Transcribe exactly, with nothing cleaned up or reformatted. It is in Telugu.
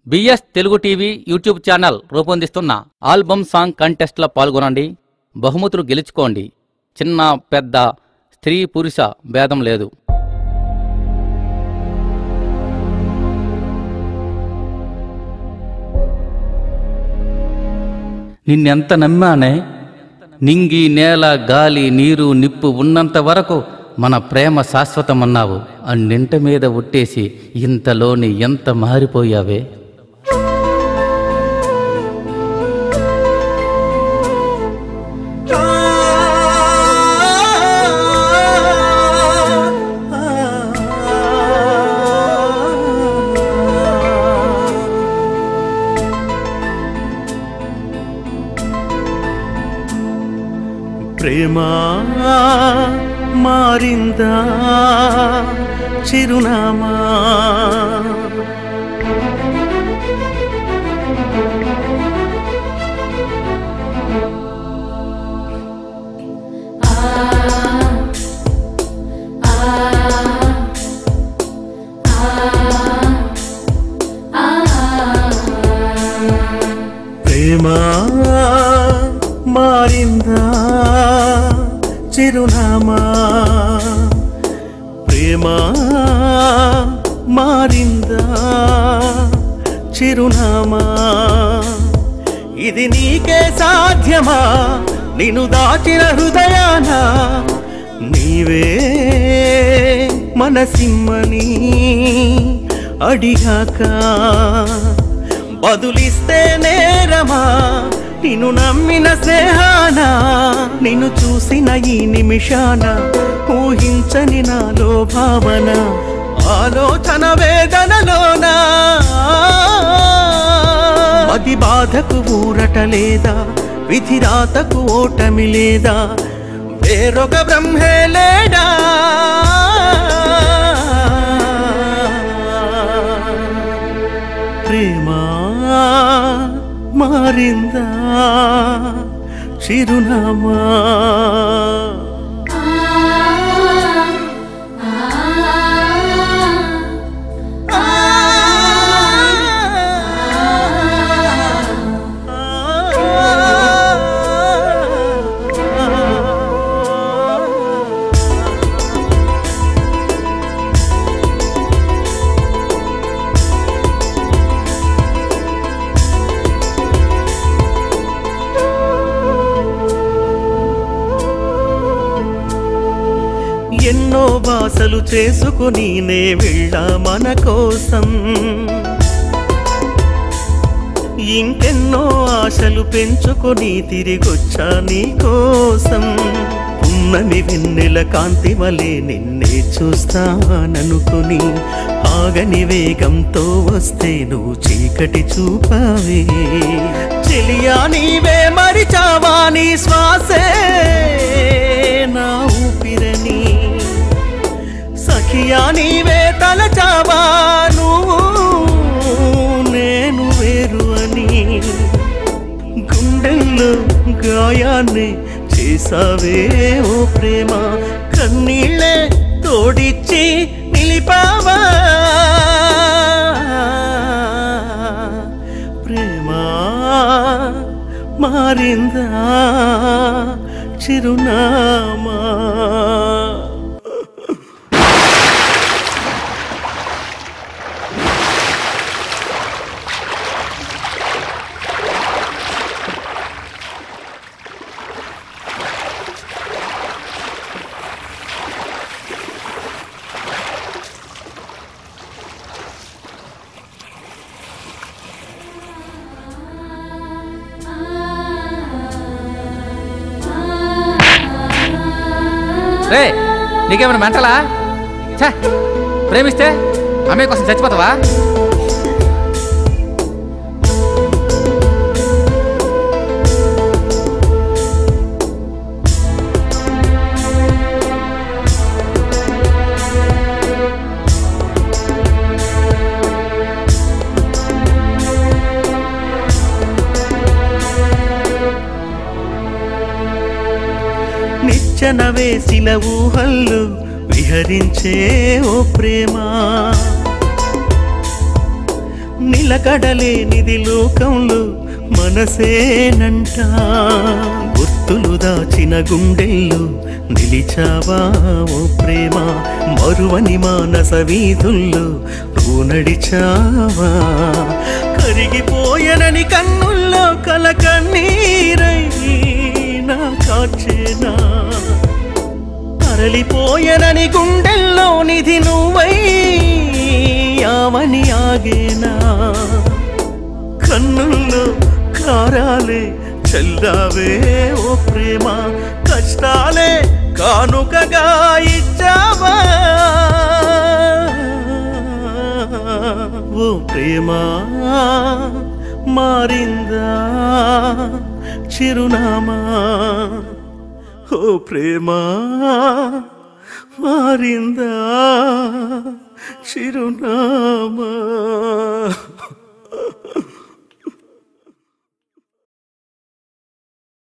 BS Telugu TV YouTube channel రూపొందిస్తున్న ఆల్బమ్ సాంగ్ కంటెస్ట్లో పాల్గొనండి. బహుమతులు గెలుచుకోండి. చిన్న పెద్ద స్త్రీ పురుష భేదం లేదు. నిన్నెంత నమ్మానే, నింగి నేల గాలి నీరు నిప్పు ఉన్నంత వరకు మన ప్రేమ శాశ్వతమన్నావు. అన్నింట మీద ఒట్టేసి ఇంతలోని ఎంత మారిపోయావే. ప్రేమ మారిందా చిరునామా, ప్రేమ మారిందా చిరునామా, ప్రేమ మారిందా చిరునామా. ఇది నీకే సాధ్యమా, నిన్ను దాచిన హృదయాన నీవే మనసిమ్మని అడిగాక బదులిస్తే నేరమా, నిన్ను నమ్మిన స్నేహాన నిన్ను చూసిన ఈ నిమిషాన ఊహించని నాలో భావన ఆలోచన వేదనలోనా. మది బాధకు ఊరట లేదా, విధిరాతకు ఓటమి లేదా, వేరొక బ్రహ్మే లేడా. ప్రేమ మారిందా చిరునామా. ఎన్నో బాసలు చేసుకుని నే వెళ్ళా మన కోసం, ఇంకెన్నో ఆశలు పెంచుకొని తిరిగొచ్చా నీ కోసం. ఉన్నని వెన్నెల కాంతి వలె నిన్నే చూస్తాననుకుని ఆగని వేగంతో వస్తే నువ్వు చీకటి చూపావే. చెలియా నీవే మరిచావా, నీ శ్వాసే నా ఊపిరని. సఖియా నీవే తలచావా, నువ్వు నేను వేరు అని. గుండెల్లో గాయాన్ని చేసావే ఓ ప్రేమ, కన్నీళ్ళే తోడిచ్చి నిలిపావా. ప్రేమ మారిందా చిరునామా. రే, నీకేమైనా మెంటలా? ఛా, ప్రేమిస్తే అమ్మాయి కోసం చచ్చిపోతావా? నిచ్చెన వేసిన ఊహల్లో విహరించే ఓ ప్రేమ, నిలకడలేనిది లోకంలో మనసేనంట గుర్తులు దాచిన గుండెల్లో నిలిచావా ఓ ప్రేమ మరువని మానస వీధుల్లో నువ్వు నడిచావా కరిగిపోయనని కన్నుల్లో కల కన్నీరై నా కాచేనా తరలిపోయనని గుండెల్లో నిధి నువ్వై యావని ఆగేనా కన్నుల్లో కారాలే చల్లావే ఓ ప్రేమ కష్టాలే కానుకగా ఇచ్చావా ఓ ప్రేమ మారిందా చిరునామా ఓ ప్రేమ మారిందా చిరునామా